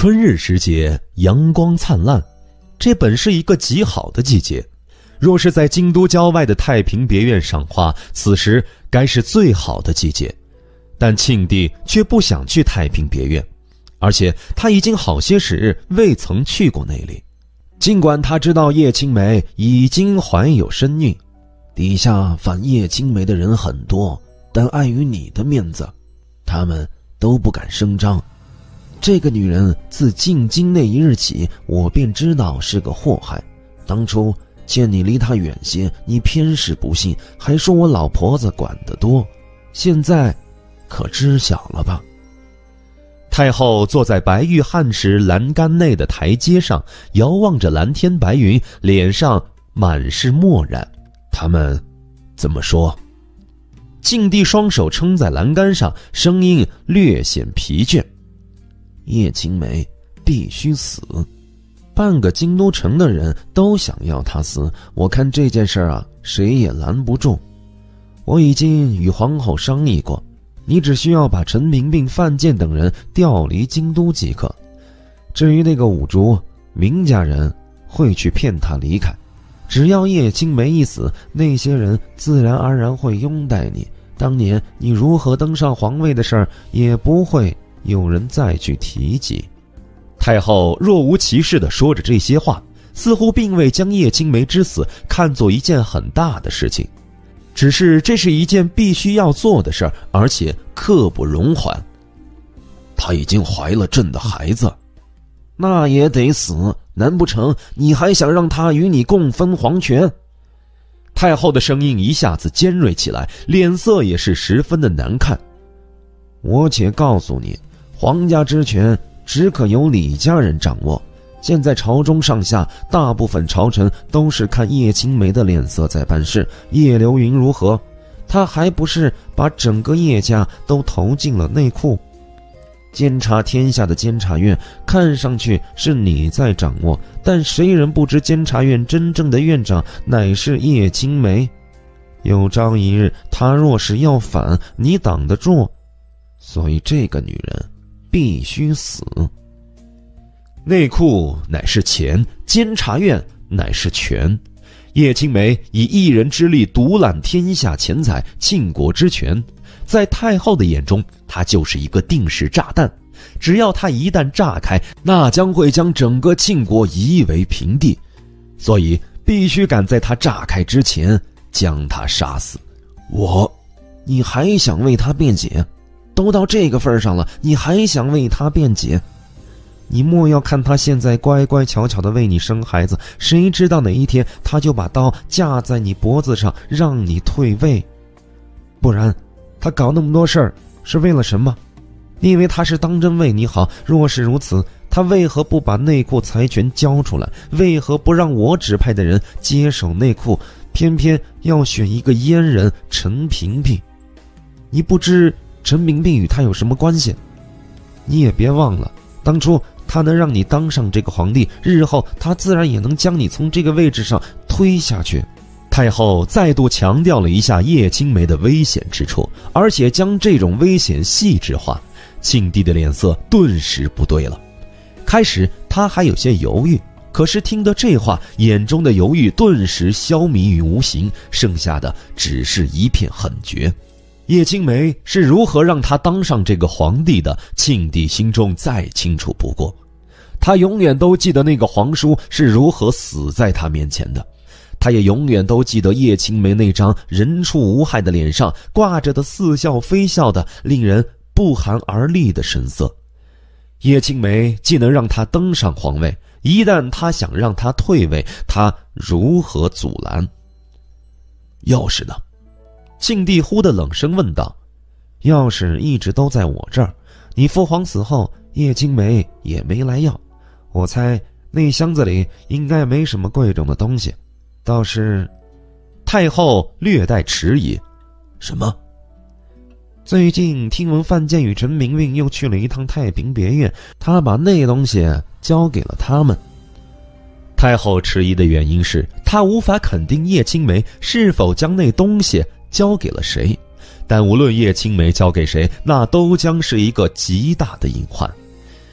春日时节，阳光灿烂，这本是一个极好的季节。若是在京都郊外的太平别院赏花，此时该是最好的季节。但庆帝却不想去太平别院，而且他已经好些时日未曾去过那里。尽管他知道叶青梅已经怀有身孕，底下反叶青梅的人很多，但碍于你的面子，他们都不敢声张。这个女人自进京那一日起，我便知道是个祸害。当初见你离她远些，你偏是不信，还说我老婆子管得多，现在可知晓了吧？太后坐在白玉汉石栏杆内的台阶上，遥望着蓝天白云，脸上满是漠然。他们怎么说？庆帝双手撑在栏杆上，声音略显疲倦。叶青梅必须死，半个京都城的人都想要她死，我看这件事啊，谁也拦不住。我已经与皇后商议过，你只需要把陈萍萍、范建等人调离京都即可。至于那个五竹，明家人会去骗他离开。只要叶青梅一死，那些人自然而然会拥戴你。当年你如何登上皇位的事儿，也不会有人再去提及。太后若无其事地说着这些话，似乎并未将叶青梅之死看作一件很大的事情，只是这是一件必须要做的事儿，而且刻不容缓。她已经怀了朕的孩子，那也得死，难不成你还想让她与你共分皇权？太后的声音一下子尖锐起来，脸色也是十分的难看。我且告诉你，皇家之权只可由李家人掌握。现在朝中上下大部分朝臣都是看叶青梅的脸色在办事。叶流云如何？他还不是把整个叶家都投进了内库？监察天下的监察院看上去是你在掌握，但谁人不知监察院真正的院长乃是叶青梅？有朝一日他若是要反，你挡得住？所以这个女人必须死。内库乃是钱，监察院乃是权。叶青梅以一人之力独揽天下钱财，庆国之权，在太后的眼中，她就是一个定时炸弹。只要她一旦炸开，那将会将整个庆国夷为平地。所以必须赶在她炸开之前将她杀死。你还想为她辩解？都到这个份上了，你还想为她辩解？你莫要看她现在乖乖巧巧的为你生孩子，谁知道哪一天她就把刀架在你脖子上，让你退位。不然她搞那么多事儿是为了什么？你以为她是当真为你好？若是如此，她为何不把内库财权交出来？为何不让我指派的人接手内库，偏偏要选一个阉人陈萍萍？你不知陈萍萍与他有什么关系？你也别忘了，当初他能让你当上这个皇帝，日后他自然也能将你从这个位置上推下去。太后再度强调了一下叶青梅的危险之处，而且将这种危险细致化。庆帝的脸色顿时不对了。开始他还有些犹豫，可是听得这话，眼中的犹豫顿时消弭于无形，剩下的只是一片狠绝。叶青梅是如何让他当上这个皇帝的，庆帝心中再清楚不过。他永远都记得那个皇叔是如何死在他面前的，他也永远都记得叶青梅那张人畜无害的脸上挂着的似笑非笑的令人不寒而栗的神色。叶青梅既能让他登上皇位，一旦他想让他退位，他如何阻拦？钥匙呢？庆帝忽地冷声问道。钥匙一直都在我这儿，你父皇死后，叶青梅也没来要。我猜那箱子里应该没什么贵重的东西，倒是……太后略带迟疑。什么？最近听闻范建与陈萍萍又去了一趟太平别院，他把那东西交给了他们。太后迟疑的原因是，她无法肯定叶青梅是否将那东西交给了谁，但无论叶青梅交给谁，那都将是一个极大的隐患。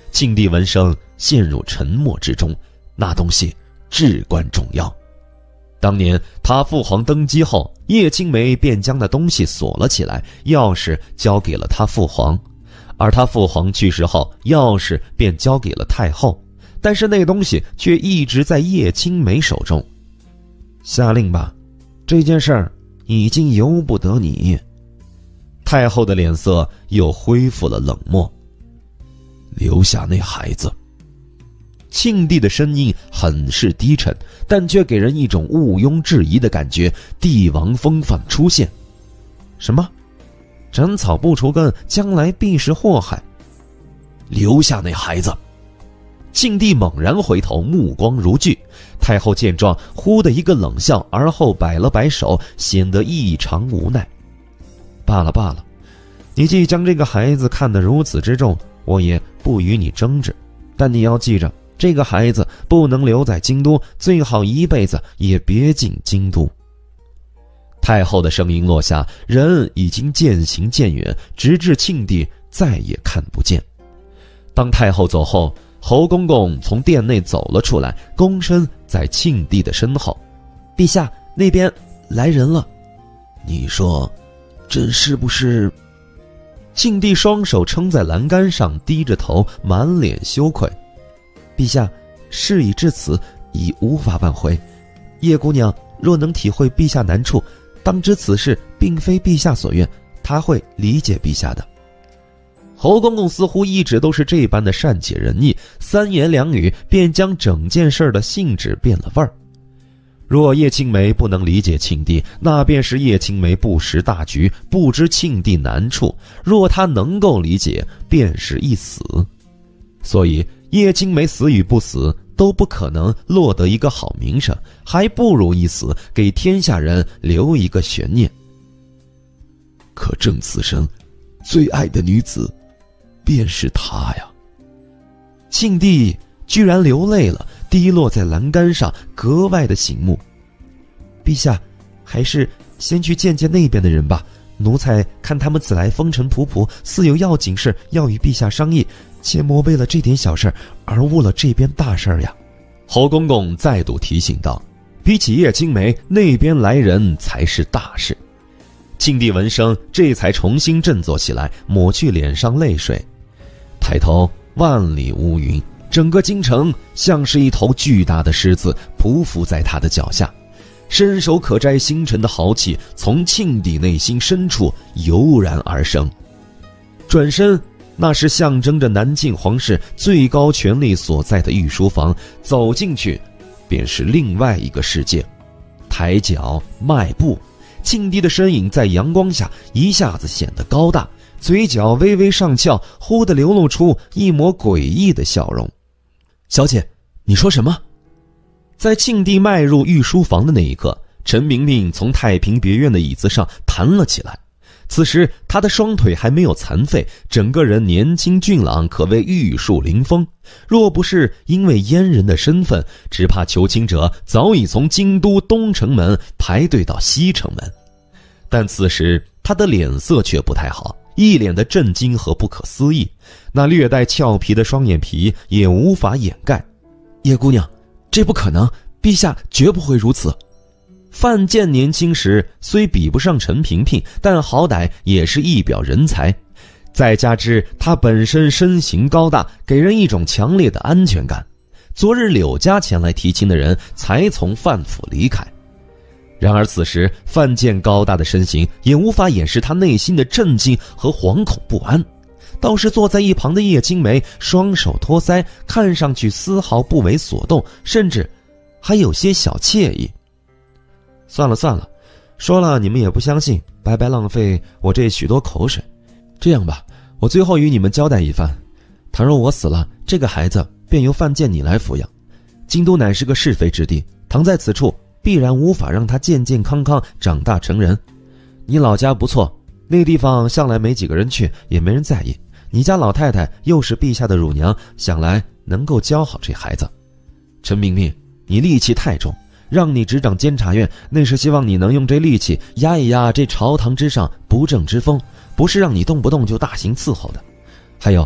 庆帝闻声陷入沉默之中，那东西至关重要。当年他父皇登基后，叶青梅便将那东西锁了起来，钥匙交给了他父皇，而他父皇去世后，钥匙便交给了太后，但是那东西却一直在叶青梅手中。下令吧，这件事儿已经由不得你。太后的脸色又恢复了冷漠。留下那孩子。庆帝的声音很是低沉，但却给人一种毋庸置疑的感觉，帝王风范出现。什么？斩草不除根，将来必是祸害。留下那孩子。庆帝猛然回头，目光如炬。太后见状，忽的一个冷笑，而后摆了摆手，显得异常无奈。罢了罢了，你既将这个孩子看得如此之重，我也不与你争执，但你要记着，这个孩子不能留在京都，最好一辈子也别进京都。太后的声音落下，人已经渐行渐远，直至庆帝再也看不见。当太后走后，侯公公从殿内走了出来，躬身在庆帝的身后。陛下，那边来人了。你说，这是不是？庆帝双手撑在栏杆上，低着头，满脸羞愧。陛下，事已至此，已无法挽回。叶姑娘若能体会陛下难处，当知此事并非陛下所愿，她会理解陛下的。侯公公似乎一直都是这般的善解人意，三言两语便将整件事的性质变了味儿。若叶青梅不能理解庆帝，那便是叶青梅不识大局，不知庆帝难处；若她能够理解，便是一死。所以叶青梅死与不死都不可能落得一个好名声，还不如一死，给天下人留一个悬念。可郑此生最爱的女子便是她呀。庆帝居然流泪了，滴落在栏杆上，格外的醒目。陛下，还是先去见见那边的人吧，奴才看他们此来风尘仆仆，似有要紧事要与陛下商议，切莫为了这点小事而误了这边大事呀。侯公公再度提醒道，比起叶青梅，那边来人才是大事。庆帝闻声，这才重新振作起来，抹去脸上泪水，抬头万里无云，整个京城像是一头巨大的狮子匍匐在他的脚下，伸手可摘星辰的豪气从庆帝内心深处油然而生。转身，那是象征着南晋皇室最高权力所在的御书房，走进去便是另外一个世界。抬脚迈步，庆帝的身影在阳光下一下子显得高大，嘴角微微上翘，忽地流露出一抹诡异的笑容。小姐，你说什么？在庆帝迈入御书房的那一刻，陈明明从太平别院的椅子上弹了起来。此时他的双腿还没有残废，整个人年轻俊朗，可谓玉树临风。若不是因为阉人的身份，只怕求亲者早已从京都东城门排队到西城门。但此时他的脸色却不太好，一脸的震惊和不可思议，那略带俏皮的双眼皮也无法掩盖。叶姑娘，这不可能，陛下绝不会如此。范建年轻时虽比不上陈萍萍，但好歹也是一表人才，再加之他本身身形高大，给人一种强烈的安全感。昨日柳家前来提亲的人才从范府离开，然而此时范建高大的身形也无法掩饰他内心的震惊和惶恐不安。倒是坐在一旁的叶青梅双手托腮，看上去丝毫不为所动，甚至还有些小惬意。算了算了，说了你们也不相信，白白浪费我这许多口水。这样吧，我最后与你们交代一番，倘若我死了，这个孩子便由范建你来抚养。京都乃是个是非之地，倘在此处，必然无法让他健健康康长大成人。你老家不错，那地方向来没几个人去，也没人在意。你家老太太又是陛下的乳娘，想来能够教好这孩子。陈明明，你戾气太重，让你执掌监察院，那是希望你能用这戾气压一压这朝堂之上不正之风，不是让你动不动就大刑伺候的。还有，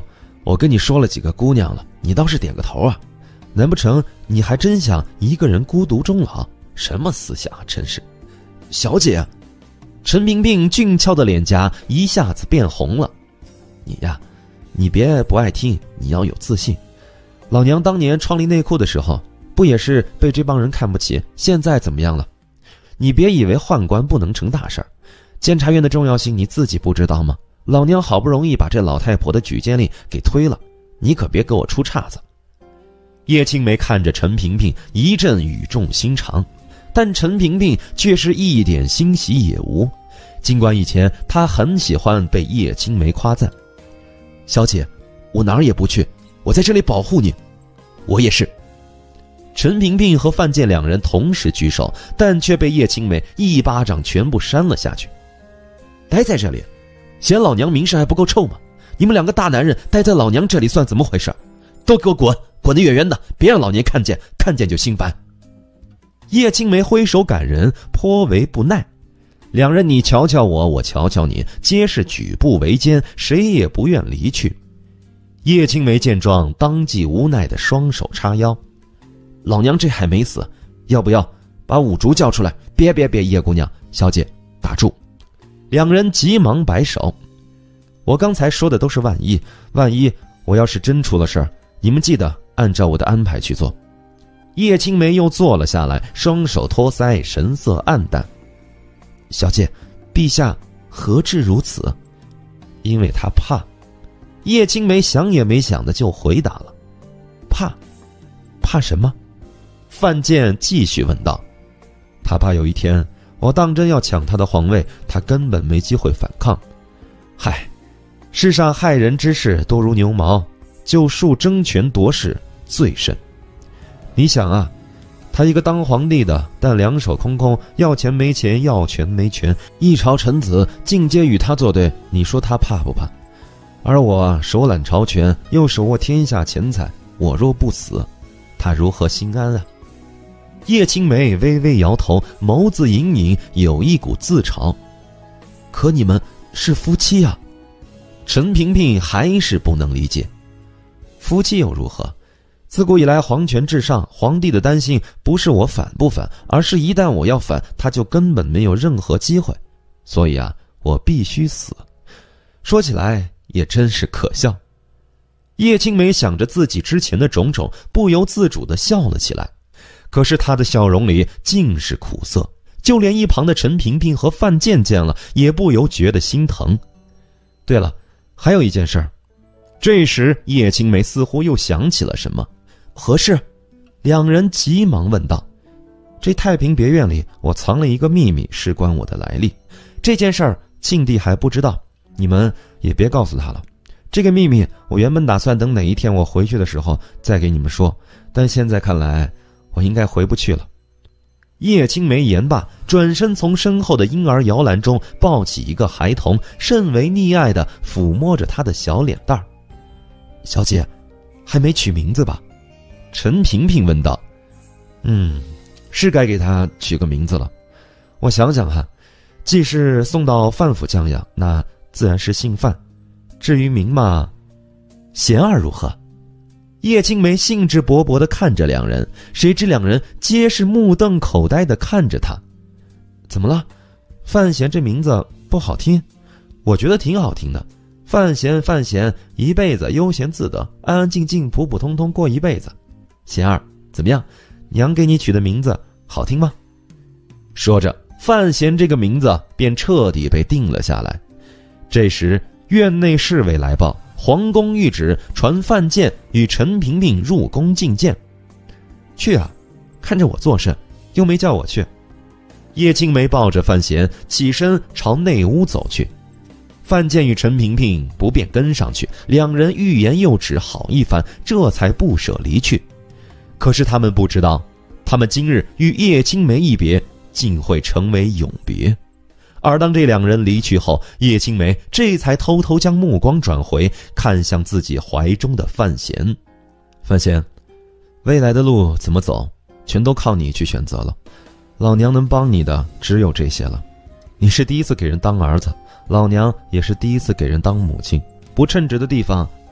我跟你说了几个姑娘了，你倒是点个头啊！难不成你还真想一个人孤独终老？什么思想啊，真是！小姐，陈萍萍俊俏的脸颊一下子变红了。你呀，你别不爱听，你要有自信。老娘当年创立内裤的时候，不也是被这帮人看不起？现在怎么样了？你别以为宦官不能成大事儿，监察院的重要性你自己不知道吗？老娘好不容易把这老太婆的举荐令给推了，你可别给我出岔子。叶青梅看着陈萍萍一阵语重心长，但陈萍萍却是一点欣喜也无。尽管以前她很喜欢被叶青梅夸赞。小姐，我哪儿也不去，我在这里保护你。我也是。陈萍萍和范建两人同时举手，但却被叶青梅一巴掌全部扇了下去。待在这里，嫌老娘名声还不够臭吗？你们两个大男人待在老娘这里算怎么回事？都给我滚，滚得远远的，别让老娘看见，看见就心烦。叶青梅挥手赶人，颇为不耐。两人你瞧瞧我，我瞧瞧你，皆是举步维艰，谁也不愿离去。叶青梅见状，当即无奈的双手叉腰。老娘这还没死，要不要把五竹叫出来？别，叶姑娘，小姐，打住！两人急忙摆手。我刚才说的都是万一我要是真出了事儿，你们记得按照我的安排去做。叶青梅又坐了下来，双手托腮，神色黯淡。小姐，陛下何至如此？因为他怕。叶青梅想也没想的就回答了。怕什么？范建继续问道。他怕有一天我当真要抢他的皇位，他根本没机会反抗。嗨，世上害人之事多如牛毛，就数争权夺势最甚。你想啊，他一个当皇帝的，但两手空空，要钱没钱，要权没权，一朝臣子尽皆与他作对，你说他怕不怕？而我手揽朝权，又手握天下钱财，我若不死，他如何心安啊？叶青梅微微摇头，眸子隐隐有一股自嘲。可你们是夫妻啊！陈萍萍还是不能理解。夫妻又如何？自古以来皇权至上，皇帝的担心不是我反不反，而是一旦我要反，他就根本没有任何机会。所以啊，我必须死。说起来也真是可笑。叶青梅想着自己之前的种种，不由自主地笑了起来。可是她的笑容里尽是苦涩，就连一旁的陈萍萍和范建见了，也不由觉得心疼。对了，还有一件事儿。这时叶青梅似乎又想起了什么。何事？两人急忙问道。这太平别院里我藏了一个秘密，事关我的来历。这件事儿庆帝还不知道，你们也别告诉他了。这个秘密我原本打算等哪一天我回去的时候再给你们说，但现在看来我应该回不去了。叶青梅言罢，转身从身后的婴儿摇篮中抱起一个孩童，甚为溺爱地抚摸着他的小脸蛋儿。小姐，还没取名字吧？陈萍萍问道。是该给他取个名字了。我想想哈，既是送到范府降养，那自然是姓范。至于名嘛，贤儿如何？叶青梅兴致勃勃地看着两人，谁知两人皆是目瞪口呆地看着他。怎么了？范闲这名字不好听？我觉得挺好听的。范闲，一辈子悠闲自得，安安静静，普普通通过一辈子。贤儿，怎么样？娘给你取的名字好听吗？说着，范闲这个名字便彻底被定了下来。这时院内侍卫来报，皇宫谕旨传范建与陈萍萍入宫觐见。去啊，看着我做甚，又没叫我去。叶青梅抱着范闲起身朝内屋走去。范建与陈萍萍不便跟上去，两人欲言又止好一番，这才不舍离去。可是他们不知道，他们今日与叶青梅一别，竟会成为永别。而当这两人离去后，叶青梅这才偷偷将目光转回，看向自己怀中的范闲。范闲，未来的路怎么走，全都靠你去选择了。老娘能帮你的只有这些了。你是第一次给人当儿子，老娘也是第一次给人当母亲，不称职的地方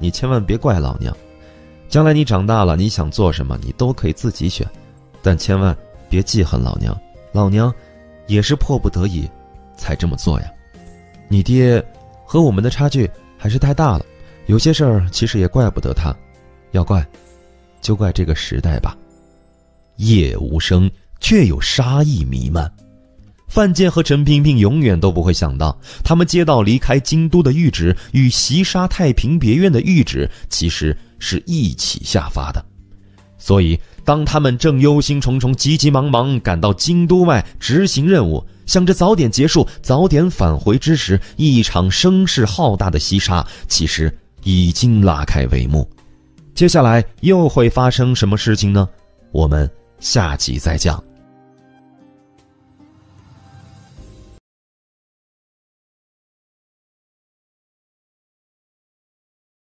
你千万别怪老娘。将来你长大了，你想做什么你都可以自己选，但千万别记恨老娘，老娘也是迫不得已才这么做呀。你爹和我们的差距还是太大了，有些事儿其实也怪不得他，要怪就怪这个时代吧。夜无声，却有杀意弥漫。范建和陈萍萍永远都不会想到，他们接到离开京都的谕旨与袭杀太平别院的谕旨其实是一起下发的。所以当他们正忧心忡忡急急忙忙赶到京都外执行任务，想着早点结束早点返回之时，一场声势浩大的袭杀其实已经拉开帷幕。接下来又会发生什么事情呢？我们下集再讲。